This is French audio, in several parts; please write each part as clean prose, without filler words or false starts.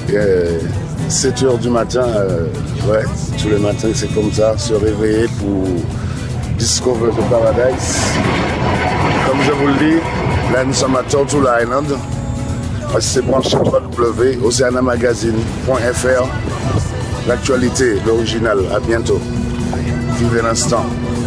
7 h du matin, ouais, tous les matins c'est comme ça, se réveiller pour Discover the Paradise. Comme je vous le dis, là nous sommes à Tortola Island. C'est branché www.oceanamagazine.fr. L'actualité, l'original, à bientôt. Vivez l'instant.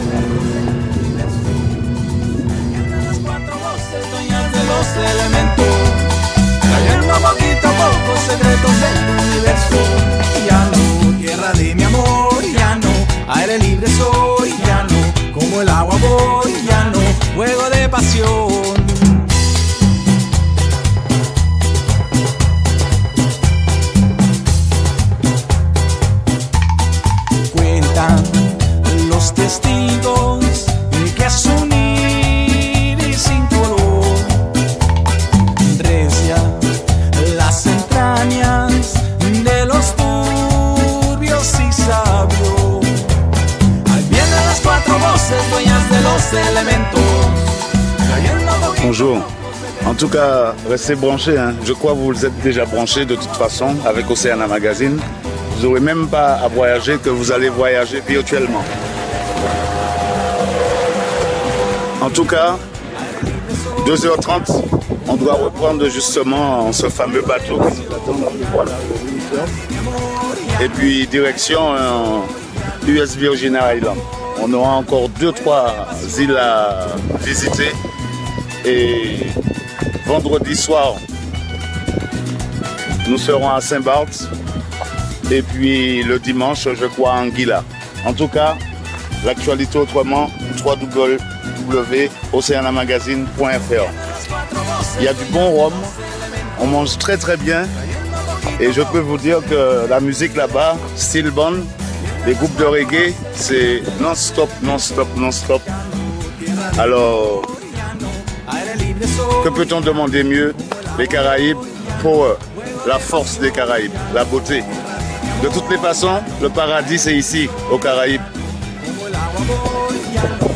Trayendo poquito a poco secretos del universo. Ya no, tierra de mi amor, ya no, aire libre soy, ya no, como el agua voy, ya no, fuego de pasión. Cuentan los testigos que es un iris sin color, recia las entrañas de los turbios y sabios. Ahí vienen las 4 voces dueñas de los elementos. Bonjour. En tout cas, restez branchés. Hein. Je crois que vous êtes déjà branchés de toute façon avec Oceana Magazine. Vous n'aurez même pas à voyager, que vous allez voyager virtuellement. En tout cas, 2h30, on doit reprendre justement ce fameux bateau. Et puis direction US Virgin Island. On aura encore 2-3 îles à visiter. Et vendredi soir, nous serons à Saint-Barth. Et puis le dimanche, je crois, à Anguilla. En tout cas, l'actualité autrement, www.oceanamagazine.fr. Il y a du bon rhum, on mange très très bien. Et je peux vous dire que la musique là-bas, style band, les groupes de reggae, c'est non-stop, non-stop, non-stop. Alors, que peut-on demander mieux? Les Caraïbes, pour la force des Caraïbes, la beauté. De toutes les façons, le paradis c'est ici, aux Caraïbes.